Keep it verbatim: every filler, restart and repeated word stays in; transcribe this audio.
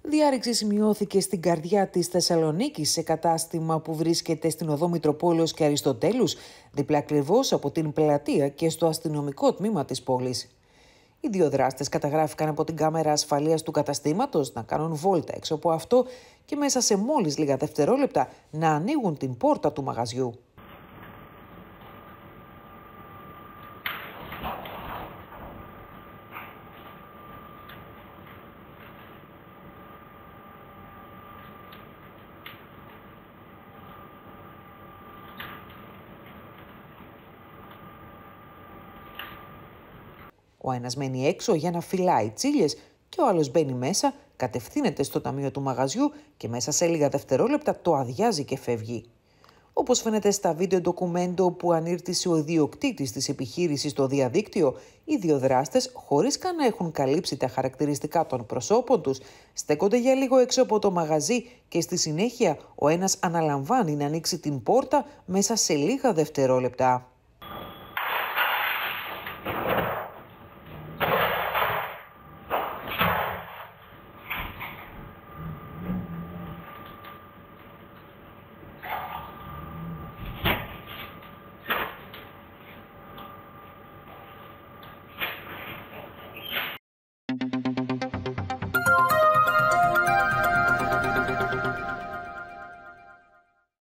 Διάρρηξη σημειώθηκε στην καρδιά της Θεσσαλονίκης, σε κατάστημα που βρίσκεται στην οδό Μητροπόλεως και Αριστοτέλους, δίπλα ακριβώς από την πλατεία και στο αστυνομικό τμήμα της πόλης. Οι δύο δράστες καταγράφηκαν από την κάμερα ασφαλείας του καταστήματος να κάνουν βόλτα έξω από αυτό και μέσα σε μόλις λίγα δευτερόλεπτα να ανοίγουν την πόρτα του μαγαζιού. Ο ένας μένει έξω για να φυλάει τσίλιες και ο άλλος μπαίνει μέσα, κατευθύνεται στο ταμείο του μαγαζιού και μέσα σε λίγα δευτερόλεπτα το αδειάζει και φεύγει. Όπως φαίνεται στα βίντεο ντοκουμέντο που ανήρτησε ο ιδιοκτήτης της επιχείρησης στο διαδίκτυο, οι δύο δράστες, χωρίς καν να έχουν καλύψει τα χαρακτηριστικά των προσώπων τους, στέκονται για λίγο έξω από το μαγαζί και στη συνέχεια ο ένας αναλαμβάνει να ανοίξει την πόρτα μέσα σε λίγα δευτερόλεπτα.